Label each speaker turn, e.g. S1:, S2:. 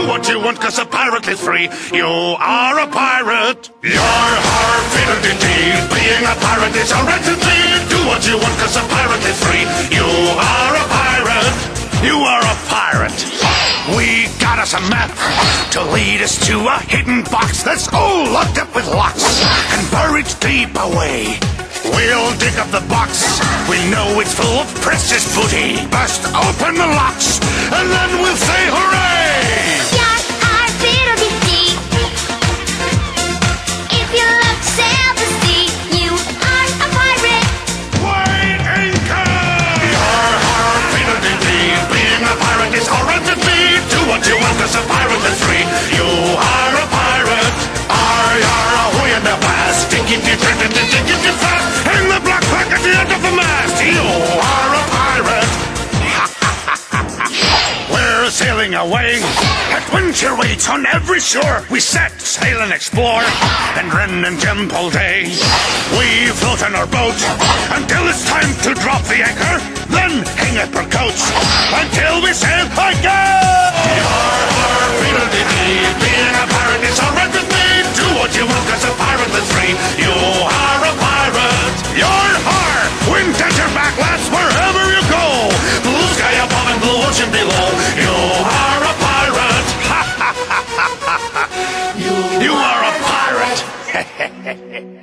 S1: Do what you want, 'cause a pirate is free. You are a pirate. Your heart fiddle-dee-dee. Being a pirate is alright to be. Do what you want, 'cause a pirate is free. You are a pirate. You are a pirate. We got us a map to lead us to a hidden box that's all locked up with locks and buried deep away. We'll dig up the box. We know it's full of precious booty. Bust open the locks, and then we'll say hooray!
S2: Your heart fiddle-dee-dee. If you love to sail the sea, you are a pirate.
S1: Weigh anchor! Your heart fiddle-dee-dee. Being a pirate is alright to be. Do what you want, 'cause a pirate is free. You are a pirate. You're a whoo and a blast. Dig it fast. Hang the black flag at the end of the mast. You are a pirate. We're sailing away. Adventure waits on every shore. We set sail and explore, and run and jump all day. We float on our boat until it's time to drop the anchor. Then hang up our coats until we sail again. Your heart fiddle-dee-dee. Being a pirate is alright with me. Do what you want, 'cause a pirate is free. You are a pirate. Your heart, wind at your back, lads, wherever you go. Blue sky above and blue ocean below. You are a pirate. You are a pirate.